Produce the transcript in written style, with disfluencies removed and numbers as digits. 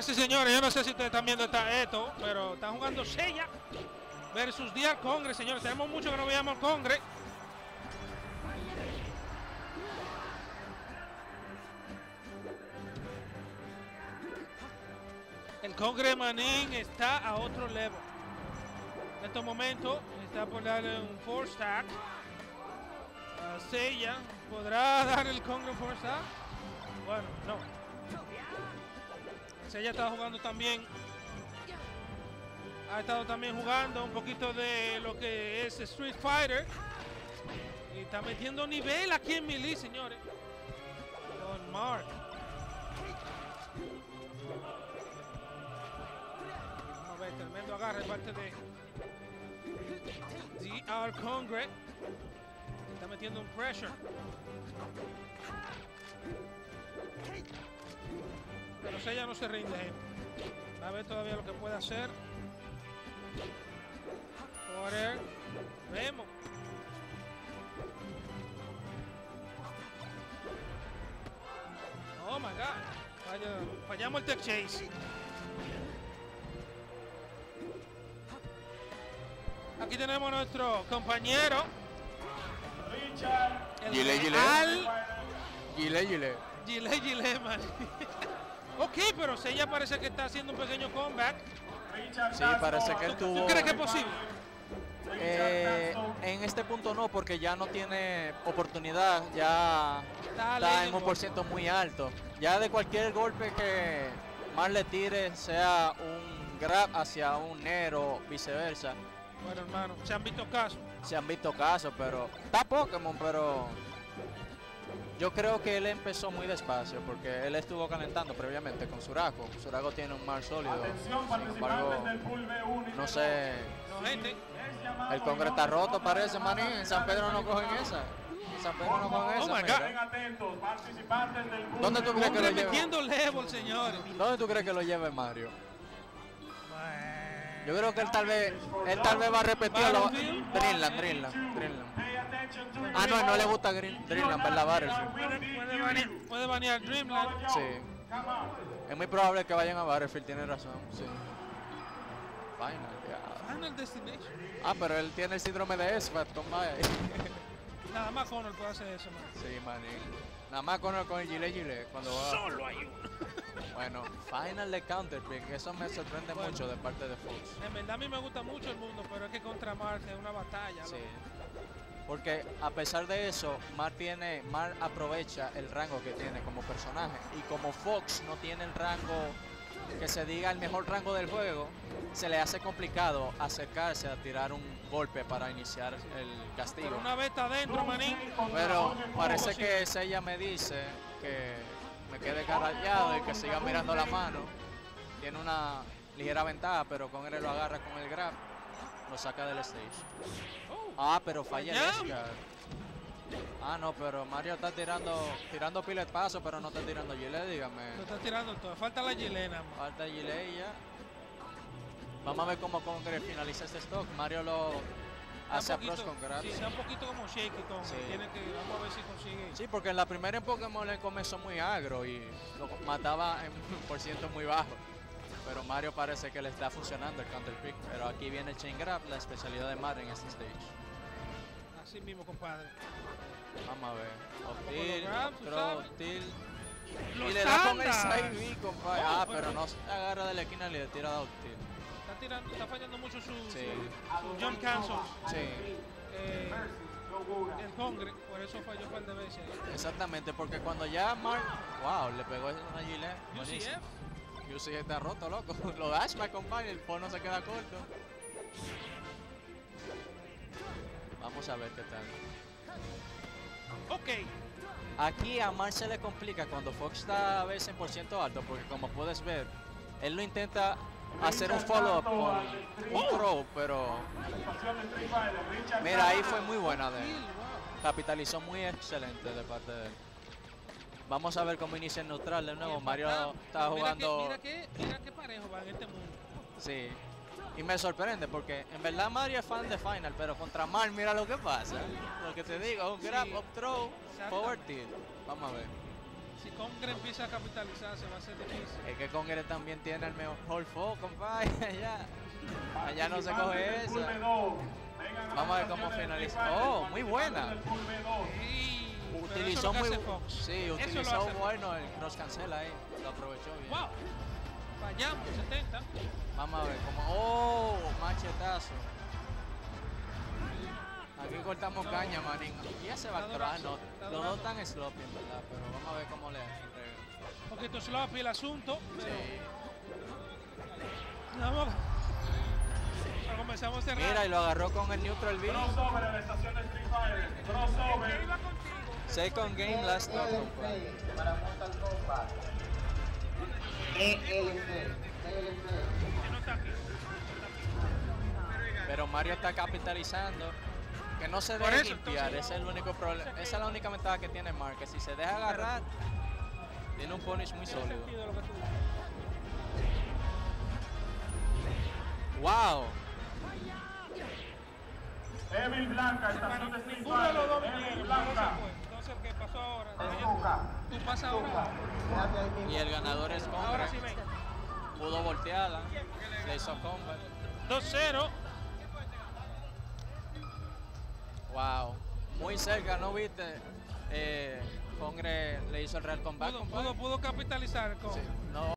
Señoras y señores, yo no sé si ustedes están viendo esto, pero están jugando Seiya versus DR Congress, señores. Tenemos mucho que no veíamos al Congress. El Congress Manín está a otro level. En estos momentos está por darle un 4-stack a Seiya. ¿Podrá dar el Congress 4-stack? Bueno, no. Seiya está jugando también. Ha estado también jugando un poquito de lo que es Street Fighter. Y está metiendo nivel aquí en Melee, señores. Con Mark. Vamos a ver, tremendo agarre de parte de DR Congress. Está metiendo un pressure. Pero Seiya no se rinde, gente. Va a ver todavía lo que puede hacer. Porter. Vemos. Oh my god. Fallamos el tech chase. Aquí tenemos a nuestro compañero. Gile, man. Ok, pero Seiya parece que está haciendo un pequeño comeback. Sí, parece que él tuvo... ¿Tú crees que es posible? En este punto no, porque ya no tiene oportunidad, ya está en un % muy alto. Ya de cualquier golpe que más le tire, sea un grab hacia un Nero, viceversa. Bueno, hermano, se han visto casos. Se han visto casos, pero está Pokémon, pero yo creo que él empezó muy despacio porque él estuvo calentando previamente con Suraco. Suraco tiene un mar sólido. Sin embargo, no sé. No, gente. El Congress está roto, parece, maní. En San Pedro no cogen esa. En San Pedro no cogen esa. Mira. ¿Dónde tú crees que lo lleve? Metiendo level, señores. ¿Dónde tú crees que lo lleve Mario? Yo creo que él tal vez va a repetirlo. Dreamland. Ah, no, no le gusta Dreamland, ¿verdad, Battlefield? Puede banear Dreamland. Sí. Es muy probable que vayan a Battlefield, tiene razón. Sí. Final Destination. Ah, pero él tiene el síndrome de Esfat, toma ahí. Nada más Connor puede hacer eso, man. Sí, maní. Nada más Connor con el Gile cuando va. Solo hay uno. Bueno, final de Counterpick, eso me sorprende mucho de parte de Fox. En verdad a mí me gusta mucho el mundo, pero es que contra Mark es una batalla. Sí. Porque a pesar de eso, Mark aprovecha el rango que tiene como personaje. Y como Fox no tiene el rango que se diga el mejor rango del juego, se le hace complicado acercarse a tirar un golpe para iniciar el castigo. Pero una vez está adentro, manín. Pero parece que Seiya me dice que me quede carrallado y que siga mirando la mano. Tiene una ligera ventaja, pero con él lo agarra con el grab, lo saca del stage. Ah, pero falla el Escar. Ah, no, pero Mario está tirando pila de paso, pero no está tirando gilet, dígame. Lo está tirando todo, falta la gilena. Falta gilet y ya. Vamos a ver cómo Congress finaliza este stock. Mario lo hace approach con grab. Sí, está un poquito como shaky con. Sí. Vamos a ver si consigue. Sí, porque en la primera en Pokémon le comenzó muy agro y lo mataba en un % muy bajo. Pero Mario parece que le está funcionando el counter pick. Pero aquí viene el chain grab, la especialidad de Mario en este stage. Así mismo, compadre. Vamos a ver. Optil. Y le da con el side B, compadre. Pero no se agarra de la esquina y le tira a Optil. Está fallando mucho su jump cancel. Sí. El Congress, por eso falló un par de veces. Exactamente, porque cuando ya Mark, wow, le pegó una gilet. UCF está roto, loco. Lo dash, my compadre, el fono se queda corto. Vamos a ver qué tal. Ok. Aquí a Mark se le complica cuando Fox está a veces en % alto, porque como puedes ver, él lo intenta hacer un follow-up con un throw, pero mira, ahí fue muy buena de él. Capitalizó muy excelente de parte de él. Vamos a ver cómo inicia el neutral de nuevo. Mario está jugando. Mira qué parejo va en este mundo. Sí. Y me sorprende porque en verdad Mario es fan de Final, pero contra Mark mira lo que pasa. Lo que te digo, un grab, up throw, forward tilt. Vamos a ver. Si Congre empieza a capitalizarse va a ser difícil. Es que Congre también tiene el mejor foco, compadre. Allá no se coge eso. Vamos a ver cómo finaliza. Oh, muy buena. Sí, pero eso es Utilizó lo que muy hace Fox. Sí, Eso lo utilizó hace Fox. bueno el cross cancela ahí. Lo aprovechó bien. Wow. Fallamos 70. Vamos a ver cómo. Oh, machetazo. Aquí cortamos caña, manín. Y ya se va a actuar. No, los dos están sloppy, en verdad. Pero vamos a ver cómo le hacen. Un poquito sloppy el asunto. Pero Sí. vamos. Pero comenzamos a cerrar. Mira, y lo agarró con el neutral B. Crossover en la estación de Street Fighter. Crossover. Second game, last stop, compadre. Para Mortal Kombat. DLC. Que no está aquí. Pero Mario está capitalizando. Que no se Por deje eso, limpiar, entonces, ese es el único problema. Esa es la única ventaja que tiene Mario, que si se deja agarrar, tiene un punish muy Tiene sólido. sentido lo que tú dices. ¡Wow! Evil Blanca, estación de Street Ninguno de los dos Fighter. Evil vinieron, Blanca. por eso fue. Entonces, ¿qué pasó ahora? Azúcar. Tú pasas ahora. Quédate ahí mismo. Y el ganador es Ahora Congre. sí ven. Pudo voltearla, le hizo combat. 2-0. ¡Wow! Muy cerca, ¿no viste? Congre le hizo el real combat, compadre. Pudo capitalizar con. Sí, no